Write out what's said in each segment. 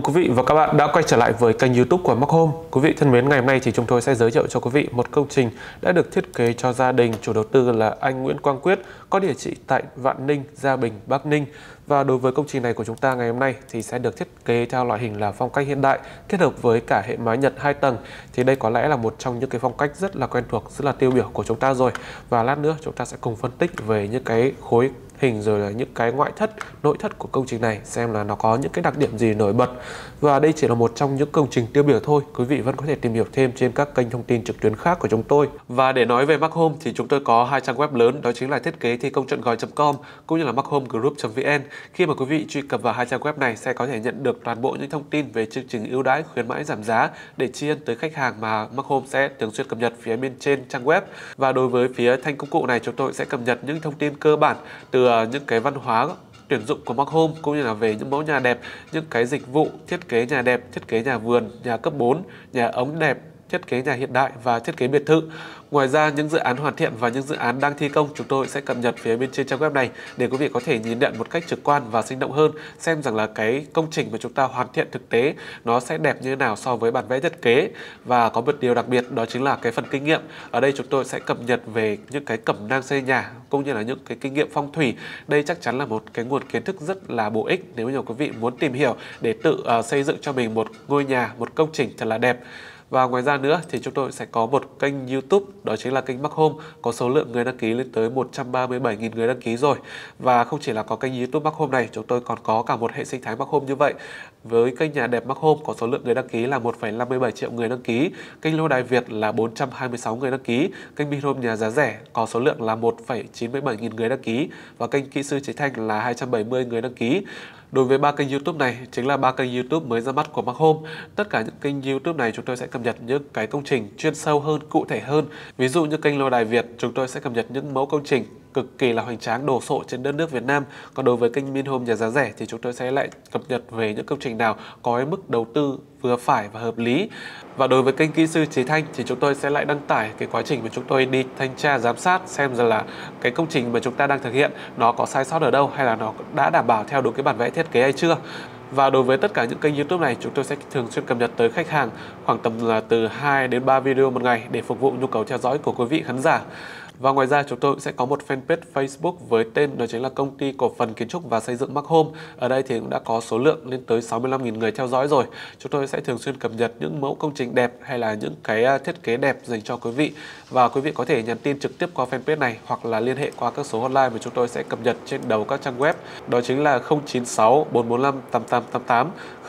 mừng quý vị và các bạn đã quay trở lại với kênh YouTube của Mark Home. Quý vị thân mến, ngày hôm nay thì chúng tôi sẽ giới thiệu cho quý vị một công trình đã được thiết kế cho gia đình, chủ đầu tư là anh Nguyễn Quang Quyết, có địa chỉ tại Vạn Ninh, Gia Bình, Bắc Ninh. Và đối với công trình này của chúng ta ngày hôm nay thì sẽ được thiết kế theo loại hình là phong cách hiện đại kết hợp với cả hệ mái Nhật 2 tầng. Thì đây có lẽ là một trong những cái phong cách rất là quen thuộc, rất là tiêu biểu của chúng ta rồi. Và lát nữa chúng ta sẽ cùng phân tích về những cái khối hình rồi là những cái ngoại thất, nội thất của công trình này, xem là nó có những cái đặc điểm gì nổi bật. Và đây chỉ là một trong những công trình tiêu biểu thôi, quý vị vẫn có thể tìm hiểu thêm trên các kênh thông tin trực tuyến khác của chúng tôi. Và để nói về Mark Home thì chúng tôi có hai trang web lớn, đó chính là thiết kế thi công trọn gói.com cũng như là markhomegroup.vn. Khi mà quý vị truy cập vào hai trang web này sẽ có thể nhận được toàn bộ những thông tin về chương trình ưu đãi, khuyến mãi, giảm giá để tri ân tới khách hàng mà Mark Home sẽ thường xuyên cập nhật phía bên trên trang web. Và đối với phía thanh công cụ này, chúng tôi sẽ cập nhật những thông tin cơ bản từ những cái văn hóa tuyển dụng của Mark Home cũng như là về những mẫu nhà đẹp, những cái dịch vụ thiết kế nhà đẹp, thiết kế nhà vườn, nhà cấp 4, nhà ống đẹp, thiết kế nhà hiện đại và thiết kế biệt thự. Ngoài ra, những dự án hoàn thiện và những dự án đang thi công chúng tôi sẽ cập nhật phía bên trên trang web này để quý vị có thể nhìn nhận một cách trực quan và sinh động hơn, xem rằng là cái công trình mà chúng ta hoàn thiện thực tế nó sẽ đẹp như thế nào so với bản vẽ thiết kế. Và có một điều đặc biệt đó chính là cái phần kinh nghiệm. Ở đây chúng tôi sẽ cập nhật về những cái cẩm nang xây nhà cũng như là những cái kinh nghiệm phong thủy. Đây chắc chắn là một cái nguồn kiến thức rất là bổ ích nếu như quý vị muốn tìm hiểu để tự xây dựng cho mình một ngôi nhà, một công trình thật là đẹp. Và ngoài ra nữa thì chúng tôi sẽ có một kênh YouTube, đó chính là kênh Mark Home, có số lượng người đăng ký lên tới 137.000 người đăng ký rồi. Và không chỉ là có kênh YouTube Mark Home này, chúng tôi còn có cả một hệ sinh thái Mark Home như vậy. Với kênh nhà đẹp Mark Home có số lượng người đăng ký là 1,57 triệu người đăng ký, kênh Lâu Đài Việt là 426 người đăng ký, kênh Vinhome nhà giá rẻ có số lượng là 1,97 nghìn người đăng ký và kênh Kỹ sư Chế Thanh là 270 người đăng ký. Đối với ba kênh YouTube này chính là ba kênh YouTube mới ra mắt của Mark Home. Tất cả những kênh YouTube này chúng tôi sẽ cập nhật những cái công trình chuyên sâu hơn, cụ thể hơn. Ví dụ như kênh Lâu Đài Việt, chúng tôi sẽ cập nhật những mẫu công trình cực kỳ là hoành tráng, đồ sộ trên đất nước Việt Nam. Còn đối với kênh Vinhome nhà giá rẻ thì chúng tôi sẽ lại cập nhật về những công trình nào có cái mức đầu tư vừa phải và hợp lý. Và đối với kênh Kỹ sư Chế Thanh thì chúng tôi sẽ lại đăng tải cái quá trình mà chúng tôi đi thanh tra giám sát, xem rằng là cái công trình mà chúng ta đang thực hiện nó có sai sót ở đâu, hay là nó đã đảm bảo theo đúng cái bản vẽ thiết kế hay chưa. Và đối với tất cả những kênh YouTube này, chúng tôi sẽ thường xuyên cập nhật tới khách hàng khoảng tầm là từ 2 đến 3 video một ngày để phục vụ nhu cầu theo dõi của quý vị khán giả. Và ngoài ra chúng tôi sẽ có một fanpage Facebook với tên đó chính là Công ty Cổ phần Kiến trúc và Xây dựng Mark Home. Ở đây thì cũng đã có số lượng lên tới 65.000 người theo dõi rồi. Chúng tôi sẽ thường xuyên cập nhật những mẫu công trình đẹp hay là những cái thiết kế đẹp dành cho quý vị. Và quý vị có thể nhắn tin trực tiếp qua fanpage này hoặc là liên hệ qua các số hotline mà chúng tôi sẽ cập nhật trên đầu các trang web. Đó chính là 096 445 8888,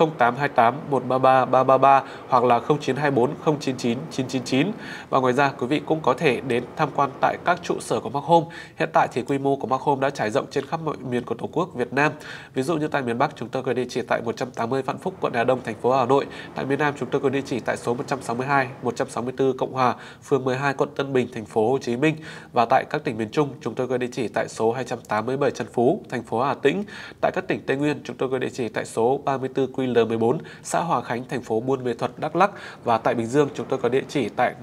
0828 133 333 hoặc là 0924 099 999. Và ngoài ra quý vị cũng có thể đến tham quan tại các trụ sở của Mark Home. Hiện tại thì quy mô của Mark Home đã trải rộng trên khắp mọi miền của Tổ quốc Việt Nam. Ví dụ như tại miền Bắc chúng tôi có địa chỉ tại 180 Vạn Phúc, quận Hà Đông, thành phố Hà Nội. Tại miền Nam chúng tôi có địa chỉ tại số 162, 164 Cộng Hòa, phường 12, quận Tân Bình, thành phố Hồ Chí Minh. Và tại các tỉnh miền Trung chúng tôi có địa chỉ tại số 287 Trần Phú, thành phố Hà Tĩnh. Tại các tỉnh Tây Nguyên chúng tôi có địa chỉ tại số 34 QL14, xã Hòa Khánh, thành phố Buôn Mê Thuột, Đắk Lắk. Và tại Bình Dương chúng tôi có địa chỉ tại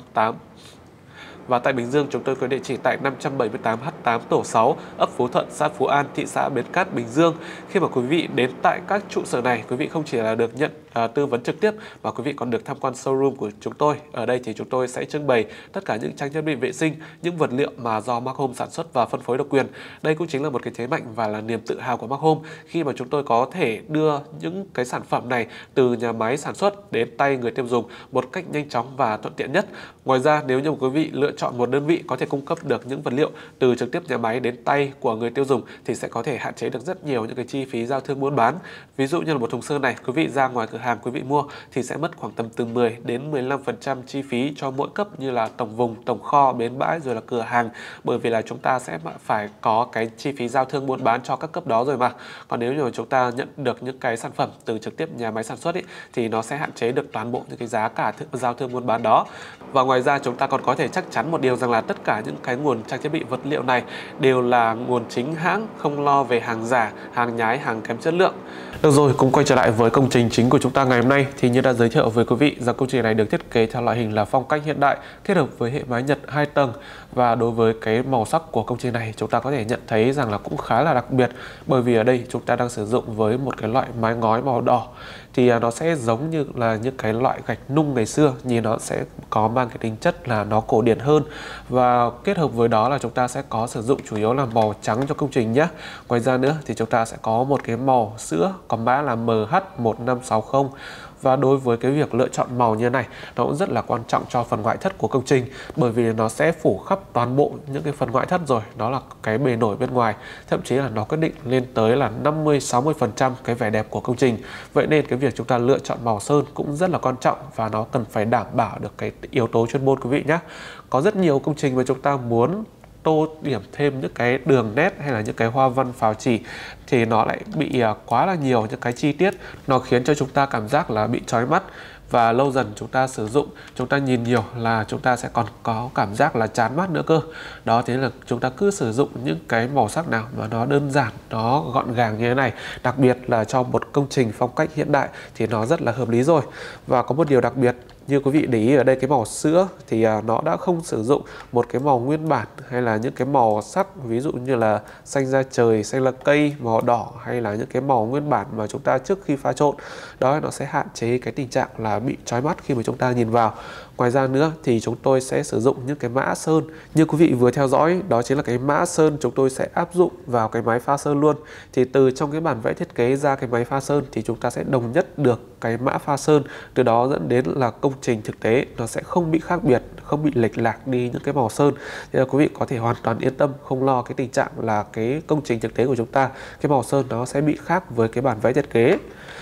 578H8 tổ 6, ấp Phú Thuận, xã Phú An, thị xã Bến Cát, Bình Dương. Khi mà quý vị đến tại các trụ sở này, quý vị không chỉ là được nhận tư vấn trực tiếp mà quý vị còn được tham quan showroom của chúng tôi. Ở đây thì chúng tôi sẽ trưng bày tất cả những trang thiết bị vệ sinh, những vật liệu mà do Mark Home sản xuất và phân phối độc quyền. Đây cũng chính là một cái thế mạnh và là niềm tự hào của Mark Home khi mà chúng tôi có thể đưa những cái sản phẩm này từ nhà máy sản xuất đến tay người tiêu dùng một cách nhanh chóng và thuận tiện nhất. Ngoài ra, nếu như quý vị lựa chọn một đơn vị có thể cung cấp được những vật liệu từ trực tiếp nhà máy đến tay của người tiêu dùng thì sẽ có thể hạn chế được rất nhiều những cái chi phí giao thương buôn bán. Ví dụ như là một thùng sơn này, quý vị ra ngoài cửa hàng quý vị mua thì sẽ mất khoảng tầm từ 10 đến 15% chi phí cho mỗi cấp, như là tổng vùng, tổng kho, bến bãi rồi là cửa hàng, bởi vì là chúng ta sẽ phải có cái chi phí giao thương buôn bán cho các cấp đó rồi mà. Còn nếu như chúng ta nhận được những cái sản phẩm từ trực tiếp nhà máy sản xuất thì nó sẽ hạn chế được toàn bộ những cái giá cả giao thương buôn bán đó. Và ngoài ra chúng ta còn có thể chắc chắn một điều rằng là tất cả những cái nguồn trang thiết bị vật liệu này đều là nguồn chính hãng, không lo về hàng giả, hàng nhái, hàng kém chất lượng. Được rồi, cùng quay trở lại với công trình chính của chúng ta ngày hôm nay. Thì như đã giới thiệu với quý vị rằng công trình này được thiết kế theo loại hình là phong cách hiện đại kết hợp với hệ mái Nhật 2 tầng. Và đối với cái màu sắc của công trình này, chúng ta có thể nhận thấy rằng là cũng khá là đặc biệt, bởi vì ở đây chúng ta đang sử dụng với một cái loại mái ngói màu đỏ. Thì nó sẽ giống như là những cái loại gạch nung ngày xưa, nhìn nó sẽ có mang cái tính chất là nó cổ điển hơn. Và kết hợp với đó là chúng ta sẽ có sử dụng chủ yếu là màu trắng cho công trình nhé. Ngoài ra nữa thì chúng ta sẽ có một cái màu sữa có mã là MH1560. Và đối với cái việc lựa chọn màu như này, nó cũng rất là quan trọng cho phần ngoại thất của công trình, bởi vì nó sẽ phủ khắp toàn bộ những cái phần ngoại thất rồi, đó là cái bề nổi bên ngoài, thậm chí là nó quyết định lên tới là 50-60% cái vẻ đẹp của công trình. Vậy nên cái việc chúng ta lựa chọn màu sơn cũng rất là quan trọng, và nó cần phải đảm bảo được cái yếu tố chuyên môn quý vị nhé. Có rất nhiều công trình mà chúng ta muốn tô điểm thêm những cái đường nét hay là những cái hoa văn phào chỉ thì nó lại bị quá là nhiều những cái chi tiết, nó khiến cho chúng ta cảm giác là bị chói mắt, và lâu dần chúng ta sử dụng, chúng ta nhìn nhiều là chúng ta sẽ còn có cảm giác là chán mắt nữa cơ. Đó, thế là chúng ta cứ sử dụng những cái màu sắc nào mà nó đơn giản, nó gọn gàng như thế này, đặc biệt là cho một công trình phong cách hiện đại thì nó rất là hợp lý rồi. Và có một điều đặc biệt, như quý vị để ý ở đây, cái màu sữa thì nó đã không sử dụng một cái màu nguyên bản hay là những cái màu sắc ví dụ như là xanh da trời, xanh lá cây, màu đỏ hay là những cái màu nguyên bản mà chúng ta trước khi pha trộn. Đó, nó sẽ hạn chế cái tình trạng là bị chói mắt khi mà chúng ta nhìn vào. Ngoài ra nữa thì chúng tôi sẽ sử dụng những cái mã sơn như quý vị vừa theo dõi, đó chính là cái mã sơn chúng tôi sẽ áp dụng vào cái máy pha sơn luôn. Thì từ trong cái bản vẽ thiết kế ra cái máy pha sơn thì chúng ta sẽ đồng nhất được cái mã pha sơn, từ đó dẫn đến là công trình thực tế nó sẽ không bị khác biệt, không bị lệch lạc đi những cái màu sơn. Thì là quý vị có thể hoàn toàn yên tâm, không lo cái tình trạng là cái công trình thực tế của chúng ta, cái màu sơn nó sẽ bị khác với cái bản vẽ thiết kế.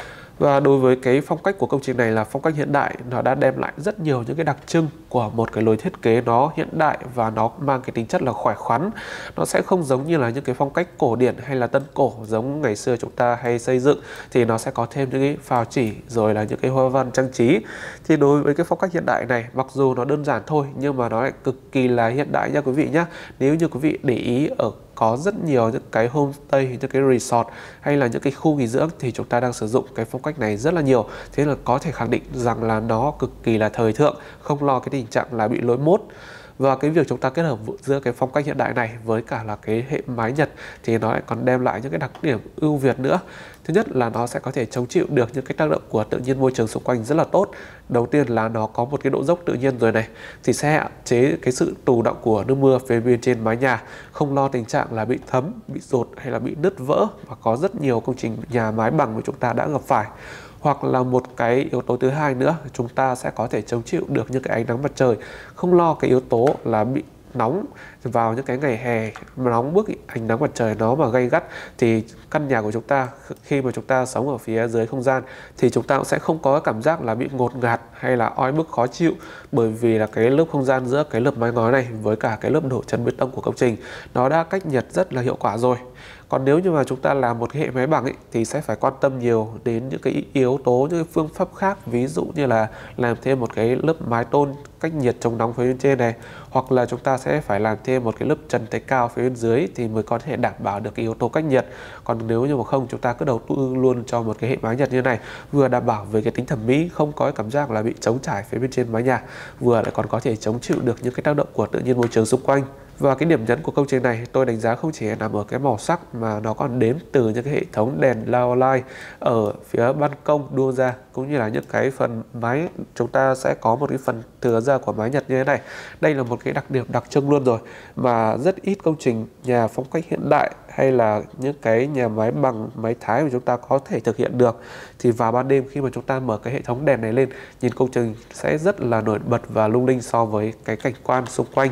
Và đối với cái phong cách của công trình này là phong cách hiện đại, nó đã đem lại rất nhiều những cái đặc trưng của một cái lối thiết kế nó hiện đại, và nó mang cái tính chất là khỏe khoắn. Nó sẽ không giống như là những cái phong cách cổ điển hay là tân cổ giống ngày xưa chúng ta hay xây dựng, thì nó sẽ có thêm những cái phào chỉ rồi là những cái hoa văn trang trí. Thì đối với cái phong cách hiện đại này, mặc dù nó đơn giản thôi nhưng mà nó lại cực kỳ là hiện đại nha quý vị nhé. Nếu như quý vị để ý, có rất nhiều những cái homestay, những cái resort hay là những cái khu nghỉ dưỡng thì chúng ta đang sử dụng cái phong cách này rất là nhiều. Thế là có thể khẳng định rằng là nó cực kỳ là thời thượng, không lo cái tình trạng là bị lỗi mốt. Và cái việc chúng ta kết hợp giữa cái phong cách hiện đại này với cả là cái hệ mái Nhật thì nó lại còn đem lại những cái đặc điểm ưu việt nữa. Thứ nhất là nó sẽ có thể chống chịu được những cái tác động của tự nhiên môi trường xung quanh rất là tốt. Đầu tiên là nó có một cái độ dốc tự nhiên rồi này, thì sẽ hạn chế cái sự tù đọng của nước mưa phía bên trên mái nhà, không lo tình trạng là bị thấm, bị dột hay là bị nứt vỡ, và có rất nhiều công trình nhà mái bằng mà chúng ta đã gặp phải. Hoặc là một cái yếu tố thứ hai nữa, chúng ta sẽ có thể chống chịu được những cái ánh nắng mặt trời, không lo cái yếu tố là bị nóng vào những cái ngày hè nóng bức, ánh nắng mặt trời nó mà gay gắt thì căn nhà của chúng ta khi mà chúng ta sống ở phía dưới không gian thì chúng ta cũng sẽ không có cảm giác là bị ngột ngạt hay là oi bức khó chịu, bởi vì là cái lớp không gian giữa cái lớp mái ngói này với cả cái lớp đổ chân bê tông của công trình nó đã cách nhiệt rất là hiệu quả rồi. Còn nếu như mà chúng ta làm một cái hệ máy bằng thì sẽ phải quan tâm nhiều đến những cái yếu tố, những cái phương pháp khác, ví dụ như là làm thêm một cái lớp mái tôn cách nhiệt chống nóng phía bên trên này, hoặc là chúng ta sẽ phải làm thêm một cái lớp trần thạch cao phía bên dưới thì mới có thể đảm bảo được cái yếu tố cách nhiệt. Còn nếu như mà không, chúng ta cứ đầu tư luôn cho một cái hệ mái Nhật như này, vừa đảm bảo về cái tính thẩm mỹ, không có cái cảm giác là bị trống trải phía bên trên mái nhà, vừa lại còn có thể chống chịu được những cái tác động của tự nhiên môi trường xung quanh. Và cái điểm nhấn của công trình này tôi đánh giá không chỉ nằm ở cái màu sắc mà nó còn đến từ những cái hệ thống đèn lao light ở phía ban công đua ra, cũng như là những cái phần mái chúng ta sẽ có một cái phần thừa ra của mái Nhật như thế này. Đây là một cái đặc điểm đặc trưng luôn rồi, mà rất ít công trình nhà phong cách hiện đại hay là những cái nhà máy bằng máy Thái mà chúng ta có thể thực hiện được. Thì vào ban đêm khi mà chúng ta mở cái hệ thống đèn này lên, nhìn công trình sẽ rất là nổi bật và lung linh so với cái cảnh quan xung quanh.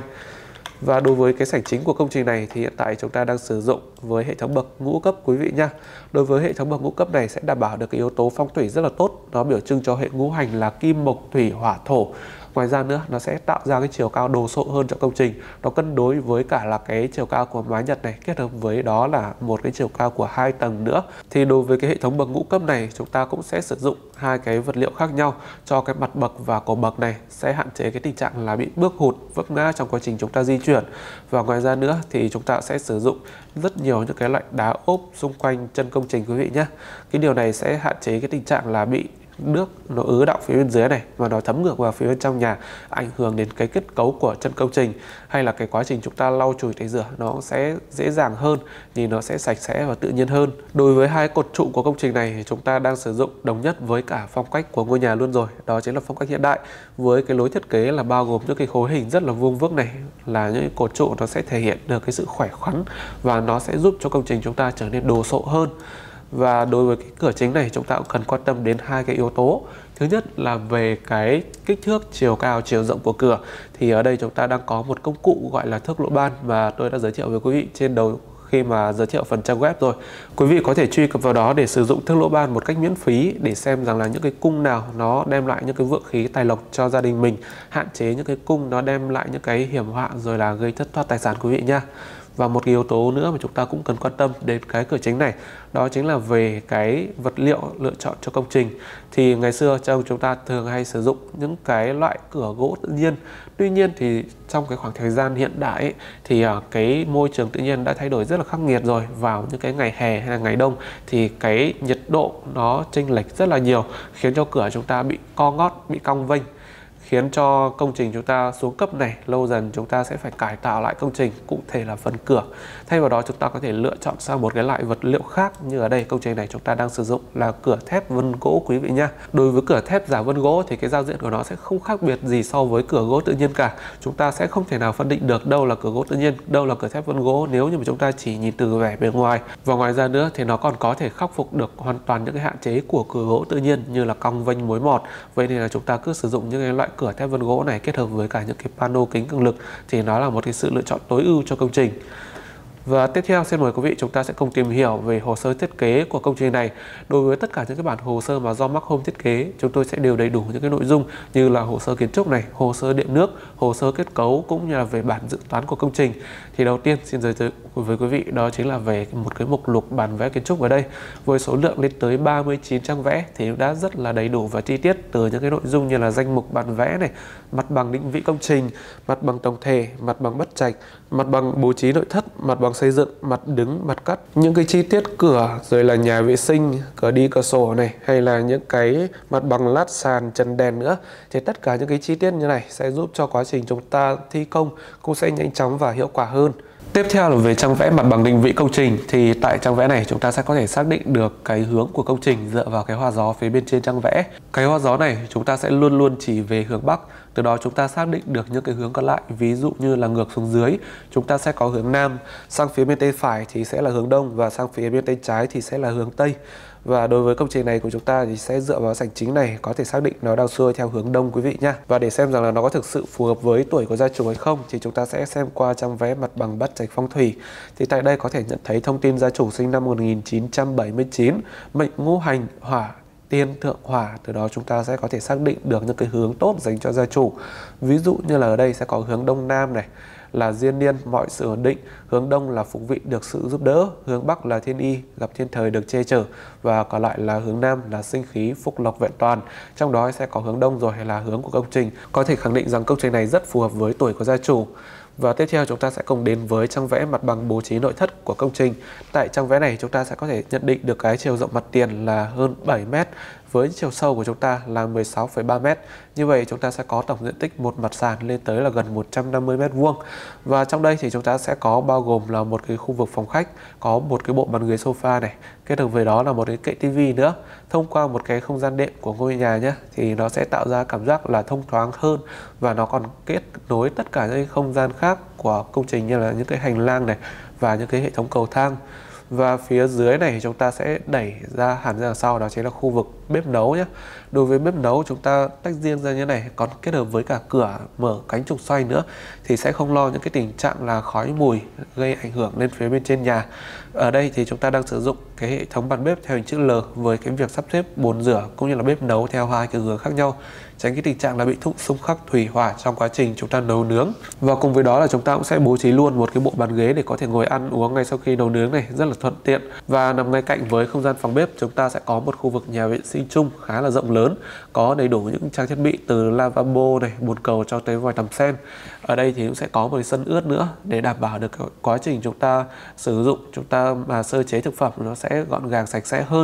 Và đối với cái sảnh chính của công trình này thì hiện tại chúng ta đang sử dụng với hệ thống bậc ngũ cấp quý vị nha. Đối với hệ thống bậc ngũ cấp này sẽ đảm bảo được cái yếu tố phong thủy rất là tốt. Nó biểu trưng cho hệ ngũ hành là kim, mộc, thủy, hỏa, thổ. Ngoài ra nữa, nó sẽ tạo ra cái chiều cao đồ sộ hơn cho công trình. Nó cân đối với cả là cái chiều cao của mái Nhật này, kết hợp với đó là một cái chiều cao của 2 tầng nữa. Thì đối với cái hệ thống bậc ngũ cấp này, chúng ta cũng sẽ sử dụng hai cái vật liệu khác nhau cho cái mặt bậc và cổ bậc này, sẽ hạn chế cái tình trạng là bị bước hụt, vấp ngã trong quá trình chúng ta di chuyển. Và ngoài ra nữa thì chúng ta sẽ sử dụng rất nhiều những cái loại đá ốp xung quanh chân công trình quý vị nhé. Cái điều này sẽ hạn chế cái tình trạng là bị nước nó ứ đọng phía bên dưới này và nó thấm ngược vào phía bên trong nhà, ảnh hưởng đến cái kết cấu của chân công trình, hay là cái quá trình chúng ta lau chùi tẩy rửa nó sẽ dễ dàng hơn, nhìn nó sẽ sạch sẽ và tự nhiên hơn. Đối với hai cột trụ của công trình này thì chúng ta đang sử dụng đồng nhất với cả phong cách của ngôi nhà luôn rồi, đó chính là phong cách hiện đại, với cái lối thiết kế là bao gồm những cái khối hình rất là vuông vức này, là những cột trụ nó sẽ thể hiện được cái sự khỏe khoắn và nó sẽ giúp cho công trình chúng ta trở nên đồ sộ hơn. Và đối với cái cửa chính này chúng ta cũng cần quan tâm đến hai cái yếu tố. Thứ nhất là về cái kích thước, chiều cao, chiều rộng của cửa. Thì ở đây chúng ta đang có một công cụ gọi là thước lỗ ban và tôi đã giới thiệu với quý vị trên đầu khi mà giới thiệu phần trang web rồi. Quý vị có thể truy cập vào đó để sử dụng thước lỗ ban một cách miễn phí để xem rằng là những cái cung nào nó đem lại những cái vượng khí tài lộc cho gia đình mình, hạn chế những cái cung nó đem lại những cái hiểm họa rồi là gây thất thoát tài sản quý vị nha. Và một yếu tố nữa mà chúng ta cũng cần quan tâm đến cái cửa chính này, đó chính là về cái vật liệu lựa chọn cho công trình. Thì ngày xưa chúng ta thường hay sử dụng những cái loại cửa gỗ tự nhiên. Tuy nhiên thì trong cái khoảng thời gian hiện đại ấy, thì cái môi trường tự nhiên đã thay đổi rất là khắc nghiệt rồi. Vào những cái ngày hè hay là ngày đông thì cái nhiệt độ nó chênh lệch rất là nhiều, khiến cho cửa chúng ta bị co ngót, bị cong vênh, khiến cho công trình chúng ta xuống cấp này. Lâu dần chúng ta sẽ phải cải tạo lại công trình, cụ thể là phần cửa. Thay vào đó chúng ta có thể lựa chọn sang một cái loại vật liệu khác, như ở đây công trình này chúng ta đang sử dụng là cửa thép vân gỗ quý vị nha. Đối với cửa thép giả vân gỗ thì cái giao diện của nó sẽ không khác biệt gì so với cửa gỗ tự nhiên cả. Chúng ta sẽ không thể nào phân định được đâu là cửa gỗ tự nhiên, đâu là cửa thép vân gỗ nếu như mà chúng ta chỉ nhìn từ vẻ bề ngoài. Và ngoài ra nữa thì nó còn có thể khắc phục được hoàn toàn những cái hạn chế của cửa gỗ tự nhiên như là cong vênh, mối mọt. Vậy nên là chúng ta cứ sử dụng những cái loại cửa thép vân gỗ này kết hợp với cả những cái pano kính cường lực thì nó là một cái sự lựa chọn tối ưu cho công trình. Và tiếp theo xin mời quý vị chúng ta sẽ cùng tìm hiểu về hồ sơ thiết kế của công trình này. Đối với tất cả những cái bản hồ sơ mà do Markhome thiết kế, chúng tôi sẽ đều đầy đủ những cái nội dung như là hồ sơ kiến trúc này, hồ sơ điện nước, hồ sơ kết cấu cũng như là về bản dự toán của công trình. Thì đầu tiên xin giới thiệu với quý vị đó chính là về một cái mục lục bản vẽ kiến trúc ở đây, với số lượng lên tới 39 trang vẽ thì đã rất là đầy đủ và chi tiết, từ những cái nội dung như là danh mục bản vẽ này, mặt bằng định vị công trình, mặt bằng tổng thể, mặt bằng bất trạch, mặt bằng bố trí nội thất, mặt bằng xây dựng, mặt đứng, mặt cắt, những cái chi tiết cửa, rồi là nhà vệ sinh, cửa đi cửa sổ này, hay là những cái mặt bằng lát sàn, trần đèn nữa. Thì tất cả những cái chi tiết như này sẽ giúp cho quá trình chúng ta thi công cũng sẽ nhanh chóng và hiệu quả hơn. Tiếp theo là về trang vẽ mặt bằng định vị công trình. Thì tại trang vẽ này chúng ta sẽ có thể xác định được cái hướng của công trình dựa vào cái hoa gió phía bên trên trang vẽ. Cái hoa gió này chúng ta sẽ luôn luôn chỉ về hướng Bắc. Từ đó chúng ta xác định được những cái hướng còn lại. Ví dụ như là ngược xuống dưới chúng ta sẽ có hướng Nam, sang phía bên tay phải thì sẽ là hướng Đông, và sang phía bên tay trái thì sẽ là hướng Tây. Và đối với công trình này của chúng ta thì sẽ dựa vào sảnh chính này có thể xác định nó đang xuôi theo hướng Đông quý vị nhá. Và để xem rằng là nó có thực sự phù hợp với tuổi của gia chủ hay không thì chúng ta sẽ xem qua trang vẽ mặt bằng bát trạch phong thủy. Thì tại đây có thể nhận thấy thông tin gia chủ sinh năm 1979, mệnh ngũ hành hỏa, tiên thượng hỏa. Từ đó chúng ta sẽ có thể xác định được những cái hướng tốt dành cho gia chủ. Ví dụ như là ở đây sẽ có hướng Đông Nam này là diên niên, mọi sự ổn định. Hướng Đông là phục vị, được sự giúp đỡ. Hướng Bắc là thiên y, gặp thiên thời, được che chở. Và còn lại là hướng Nam là sinh khí, phúc lộc, vẹn toàn. Trong đó sẽ có hướng Đông rồi hay là hướng của công trình. Có thể khẳng định rằng công trình này rất phù hợp với tuổi của gia chủ. Và tiếp theo chúng ta sẽ cùng đến với trang vẽ mặt bằng bố trí nội thất của công trình. Tại trang vẽ này chúng ta sẽ có thể nhận định được cái chiều rộng mặt tiền là hơn 7 m, với chiều sâu của chúng ta là 16,3 m. Như vậy chúng ta sẽ có tổng diện tích một mặt sàn lên tới là gần 150 m². Và trong đây thì chúng ta sẽ có bao gồm là một cái khu vực phòng khách, có một cái bộ bàn ghế sofa này, kết hợp với đó là một cái kệ tivi nữa. Thông qua một cái không gian đệm của ngôi nhà nhé, thì nó sẽ tạo ra cảm giác là thông thoáng hơn, và nó còn kết nối tất cả những không gian khác của công trình như là những cái hành lang này và những cái hệ thống cầu thang. Và phía dưới này chúng ta sẽ đẩy ra hẳn ra sau, đó chính là khu vực bếp nấu nhé. Đối với bếp nấu chúng ta tách riêng ra như này, còn kết hợp với cả cửa mở cánh trục xoay nữa thì sẽ không lo những cái tình trạng là khói mùi gây ảnh hưởng lên phía bên trên nhà. Ở đây thì chúng ta đang sử dụng cái hệ thống bàn bếp theo hình chữ L với cái việc sắp xếp bồn rửa cũng như là bếp nấu theo hai cái hướng khác nhau, tránh cái tình trạng là bị xung khắc thủy hỏa trong quá trình chúng ta nấu nướng. Và cùng với đó là chúng ta cũng sẽ bố trí luôn một cái bộ bàn ghế để có thể ngồi ăn uống ngay sau khi nấu nướng này, rất là thuận tiện. Và nằm ngay cạnh với không gian phòng bếp, chúng ta sẽ có một khu vực nhà vệ sinh chung khá là rộng lớn, có đầy đủ những trang thiết bị từ lavabo này, bồn cầu cho tới vòi tắm sen. Ở đây thì cũng sẽ có một cái sân ướt nữa để đảm bảo được quá trình chúng ta sử dụng, chúng ta mà sơ chế thực phẩm nó sẽ gọn gàng sạch sẽ hơn.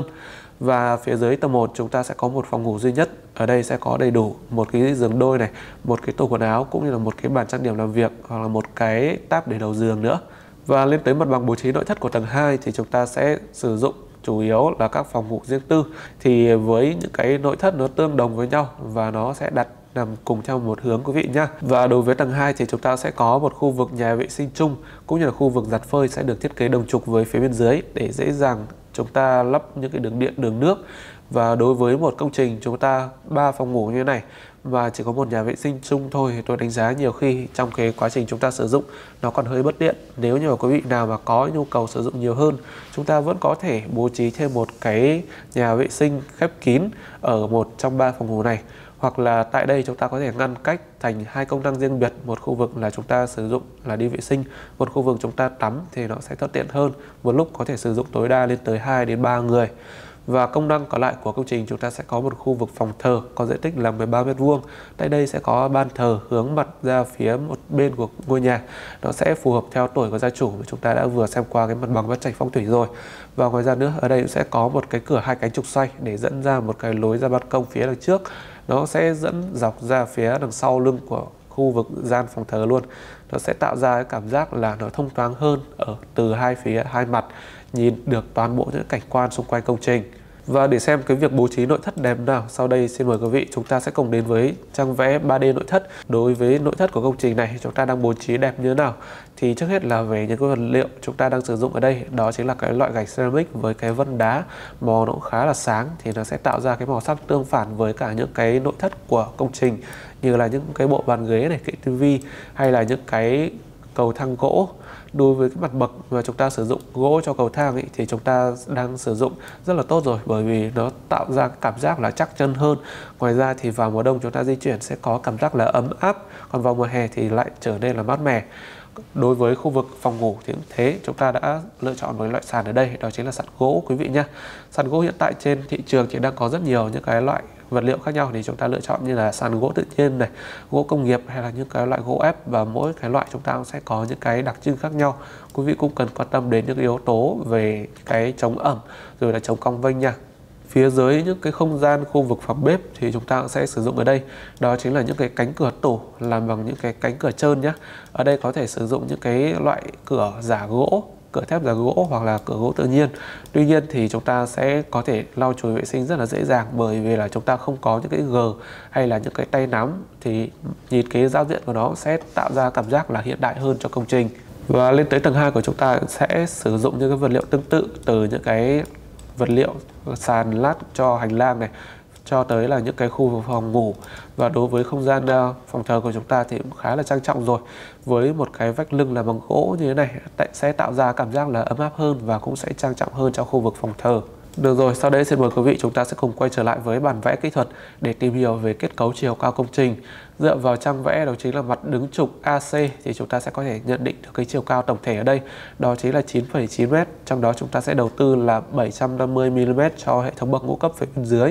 Và phía dưới tầng 1 chúng ta sẽ có một phòng ngủ duy nhất. Ở đây sẽ có đầy đủ một cái giường đôi này, một cái tủ quần áo cũng như là một cái bàn trang điểm làm việc hoặc là một cái táp để đầu giường nữa. Và lên tới mặt bằng bố trí nội thất của tầng 2 thì chúng ta sẽ sử dụng chủ yếu là các phòng ngủ riêng tư. Thì với những cái nội thất nó tương đồng với nhau và nó sẽ đặt nằm cùng theo một hướng quý vị nhé. Và đối với tầng 2 thì chúng ta sẽ có một khu vực nhà vệ sinh chung cũng như là khu vực giặt phơi sẽ được thiết kế đồng trục với phía bên dưới để dễ dàng chúng ta lắp những cái đường điện, đường nước. Và đối với một công trình chúng ta 3 phòng ngủ như thế này và chỉ có một nhà vệ sinh chung thôi thì tôi đánh giá nhiều khi trong cái quá trình chúng ta sử dụng nó còn hơi bất tiện. Nếu như mà quý vị nào mà có nhu cầu sử dụng nhiều hơn, chúng ta vẫn có thể bố trí thêm một cái nhà vệ sinh khép kín ở một trong 3 phòng ngủ này. Hoặc là tại đây chúng ta có thể ngăn cách thành 2 công năng riêng biệt, một khu vực là chúng ta sử dụng là đi vệ sinh, một khu vực chúng ta tắm thì nó sẽ thuận tiện hơn. Một lúc có thể sử dụng tối đa lên tới 2 đến 3 người. Và công năng còn lại của công trình chúng ta sẽ có một khu vực phòng thờ có diện tích là 13 m². Tại đây sẽ có ban thờ hướng mặt ra phía một bên của ngôi nhà. Nó sẽ phù hợp theo tuổi của gia chủ mà chúng ta đã vừa xem qua cái mặt bằng bát trạch phong thủy rồi. Và ngoài ra nữa ở đây sẽ có một cái cửa 2 cánh trục xoay để dẫn ra một cái lối ra ban công phía đằng trước. Nó sẽ dẫn dọc ra phía đằng sau lưng của khu vực gian phòng thờ luôn. Nó sẽ tạo ra cái cảm giác là nó thông thoáng hơn ở từ hai phía, hai mặt, nhìn được toàn bộ những cảnh quan xung quanh công trình. Và để xem cái việc bố trí nội thất đẹp nào, sau đây xin mời quý vị chúng ta sẽ cùng đến với trang vẽ 3D nội thất. Đối với nội thất của công trình này chúng ta đang bố trí đẹp như thế nào? Thì trước hết là về những cái vật liệu chúng ta đang sử dụng ở đây, đó chính là cái loại gạch ceramic với cái vân đá màu nó cũng khá là sáng, thì nó sẽ tạo ra cái màu sắc tương phản với cả những cái nội thất của công trình, như là những cái bộ bàn ghế này, kệ tivi hay là những cái cầu thang gỗ. Đối với cái mặt bậc mà chúng ta sử dụng gỗ cho cầu thang thì chúng ta đang sử dụng rất là tốt rồi, bởi vì nó tạo ra cái cảm giác là chắc chân hơn. Ngoài ra thì vào mùa đông chúng ta di chuyển sẽ có cảm giác là ấm áp, còn vào mùa hè thì lại trở nên là mát mẻ. Đối với khu vực phòng ngủ thì cũng thế, chúng ta đã lựa chọn một loại sàn ở đây, đó chính là sàn gỗ quý vị nhé. Sàn gỗ hiện tại trên thị trường thì đang có rất nhiều những cái loại vật liệu khác nhau, thì chúng ta lựa chọn như là sàn gỗ tự nhiên này, gỗ công nghiệp hay là những cái loại gỗ ép, và mỗi cái loại chúng ta cũng sẽ có những cái đặc trưng khác nhau. Quý vị cũng cần quan tâm đến những yếu tố về cái chống ẩm rồi là chống cong vênh nha. Phía dưới những cái không gian khu vực phòng bếp thì chúng ta sẽ sử dụng ở đây, đó chính là những cái cánh cửa tủ làm bằng những cái cánh cửa trơn nhé. Ở đây có thể sử dụng những cái loại cửa giả gỗ, cửa thép giả gỗ hoặc là cửa gỗ tự nhiên. Tuy nhiên thì chúng ta sẽ có thể lau chùi vệ sinh rất là dễ dàng, bởi vì là chúng ta không có những cái gờ hay là những cái tay nắm, thì nhìn cái giao diện của nó sẽ tạo ra cảm giác là hiện đại hơn cho công trình. Và lên tới tầng 2 của chúng ta sẽ sử dụng những cái vật liệu tương tự, từ những cái vật liệu sàn lát cho hành lang này cho tới là những cái khu vực phòng ngủ. Và đối với không gian phòng thờ của chúng ta thì cũng khá là trang trọng rồi, với một cái vách lưng là bằng gỗ như thế này sẽ tạo ra cảm giác là ấm áp hơn và cũng sẽ trang trọng hơn trong khu vực phòng thờ. Được rồi, sau đây xin mời quý vị chúng ta sẽ cùng quay trở lại với bản vẽ kỹ thuật để tìm hiểu về kết cấu chiều cao công trình. Dựa vào trang vẽ đó chính là mặt đứng trục AC thì chúng ta sẽ có thể nhận định được cái chiều cao tổng thể ở đây, đó chính là 9,9 m. Trong đó chúng ta sẽ đầu tư là 750 mm cho hệ thống bậc ngũ cấp phía bên dưới,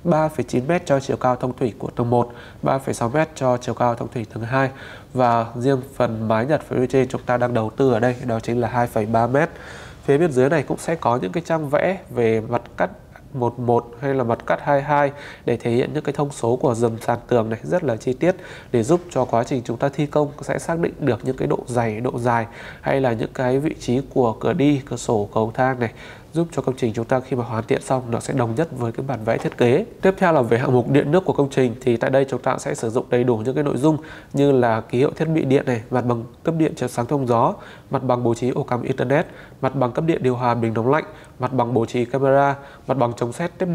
3,9 m cho chiều cao thông thủy của tầng 1, 3,6 m cho chiều cao thông thủy tầng 2. Và riêng phần mái nhật phía bên trên chúng ta đang đầu tư ở đây, đó chính là 2,3 m. Phía bên dưới này cũng sẽ có những cái trang vẽ về mặt cắt 11 hay là mặt cắt 22 để thể hiện những cái thông số của dầm sàn tường này rất là chi tiết, để giúp cho quá trình chúng ta thi công sẽ xác định được những cái độ dày, độ dài hay là những cái vị trí của cửa đi, cửa sổ, cầu thang này, giúp cho công trình chúng ta khi mà hoàn thiện xong nó sẽ đồng nhất với cái bản vẽ thiết kế. Tiếp theo là về hạng mục điện nước của công trình, thì tại đây chúng ta sẽ sử dụng đầy đủ những cái nội dung như là ký hiệu thiết bị điện này, mặt bằng cấp điện chiếu sáng thông gió, mặt bằng bố trí ổ cắm internet, mặt bằng cấp điện điều hòa bình nóng lạnh, mặt bằng bố trí camera, mặt bằng chống sét tiếp điện,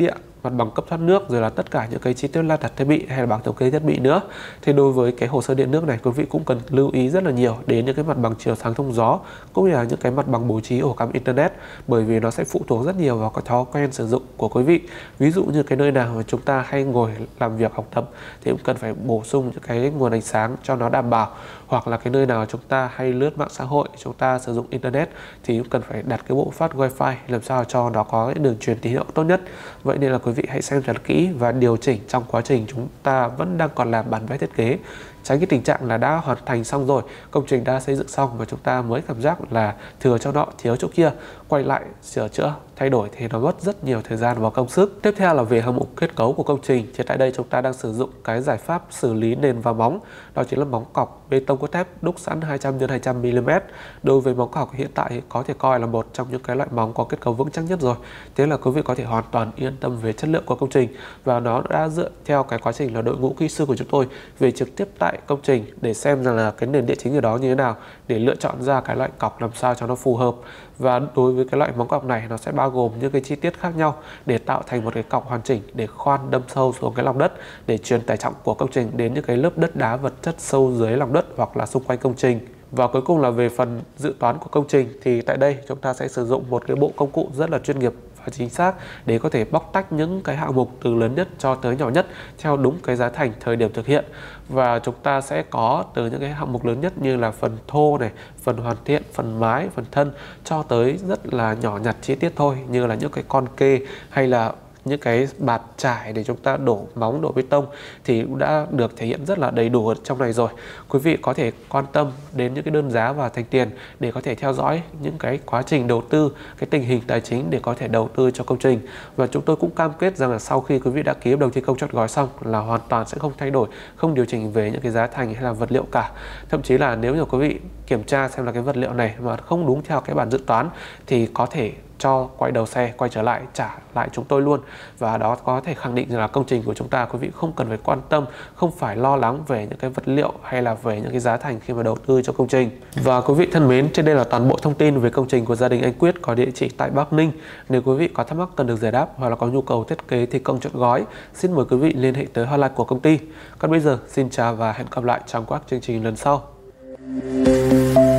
mặt bằng cấp thoát nước, rồi là tất cả những cái chi tiết lắp đặt thiết bị hay là bảng thống kê thiết bị nữa. Thì đối với cái hồ sơ điện nước này, quý vị cũng cần lưu ý rất là nhiều đến những cái mặt bằng chiếu sáng thông gió cũng như là những cái mặt bằng bố trí ổ cắm internet, bởi vì nó sẽ phụ thuộc rất nhiều vào cái thói quen sử dụng của quý vị. Ví dụ như cái nơi nào mà chúng ta hay ngồi làm việc học tập thì cũng cần phải bổ sung những cái nguồn ánh sáng cho nó đảm bảo, hoặc là cái nơi nào chúng ta hay lướt mạng xã hội, chúng ta sử dụng internet thì cũng cần phải đặt cái bộ phát wifi làm sao cho nó có cái đường truyền tín hiệu tốt nhất. Vậy nên là quý vị hãy xem thật kỹ và điều chỉnh trong quá trình chúng ta vẫn đang còn làm bản vẽ thiết kế, tránh cái tình trạng là đã hoàn thành xong rồi, công trình đã xây dựng xong và chúng ta mới cảm giác là thừa chỗ nọ thiếu chỗ kia, quay lại sửa chữa thay đổi thì nó mất rất nhiều thời gian và công sức. Tiếp theo là về hạng mục kết cấu của công trình, thì tại đây chúng ta đang sử dụng cái giải pháp xử lý nền và móng, đó chính là móng cọc bê tông cốt thép đúc sẵn 200 x 200 mm. Đối với móng cọc hiện tại có thể coi là một trong những cái loại móng có kết cấu vững chắc nhất rồi, thế là quý vị có thể hoàn toàn yên tâm về chất lượng của công trình, và nó đã dựa theo cái quá trình là đội ngũ kỹ sư của chúng tôi về trực tiếp tại công trình để xem rằng là cái nền địa chính ở đó như thế nào để lựa chọn ra cái loại cọc làm sao cho nó phù hợp. Và đối với cái loại móng cọc này, nó sẽ bao gồm những cái chi tiết khác nhau để tạo thành một cái cọc hoàn chỉnh để khoan đâm sâu xuống cái lòng đất để truyền tải trọng của công trình đến những cái lớp đất đá vật chất sâu dưới lòng đất hoặc là xung quanh công trình. Và cuối cùng là về phần dự toán của công trình, thì tại đây chúng ta sẽ sử dụng một cái bộ công cụ rất là chuyên nghiệp và chính xác để có thể bóc tách những cái hạng mục từ lớn nhất cho tới nhỏ nhất theo đúng cái giá thành thời điểm thực hiện. Và chúng ta sẽ có từ những cái hạng mục lớn nhất như là phần thô này, phần hoàn thiện, phần mái, phần thân, cho tới rất là nhỏ nhặt chi tiết thôi, như là những cái con kê hay là những cái bạt trải để chúng ta đổ móng, đổ bê tông thì cũng đã được thể hiện rất là đầy đủ ở trong này rồi. Quý vị có thể quan tâm đến những cái đơn giá và thành tiền để có thể theo dõi những cái quá trình đầu tư, cái tình hình tài chính để có thể đầu tư cho công trình. Và chúng tôi cũng cam kết rằng là sau khi quý vị đã ký hợp đồng thi công chốt gói xong là hoàn toàn sẽ không thay đổi, không điều chỉnh về những cái giá thành hay là vật liệu cả. Thậm chí là nếu như quý vị kiểm tra xem là cái vật liệu này mà không đúng theo cái bản dự toán thì có thể cho quay đầu xe, quay trở lại, trả lại chúng tôi luôn. Và đó có thể khẳng định rằng là công trình của chúng ta quý vị không cần phải quan tâm, không phải lo lắng về những cái vật liệu hay là về những cái giá thành khi mà đầu tư cho công trình. Và quý vị thân mến, trên đây là toàn bộ thông tin về công trình của gia đình anh Quyết có địa chỉ tại Bắc Ninh. Nếu quý vị có thắc mắc cần được giải đáp hoặc là có nhu cầu thiết kế thi công chọn gói, xin mời quý vị liên hệ tới hotline của công ty. Còn bây giờ xin chào và hẹn gặp lại trong các chương trình lần sau.